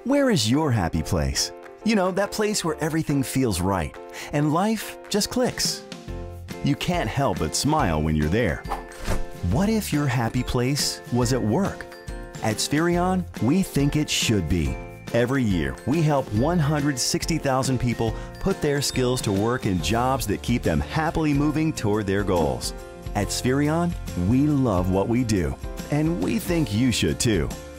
Where is your happy place? You know, that place where everything feels right and life just clicks. You can't help but smile when you're there. What if your happy place was at work? At SPHERION, we think it should be. Every year, we help 160,000 people put their skills to work in jobs that keep them happily moving toward their goals. At SPHERION, we love what we do, and we think you should too.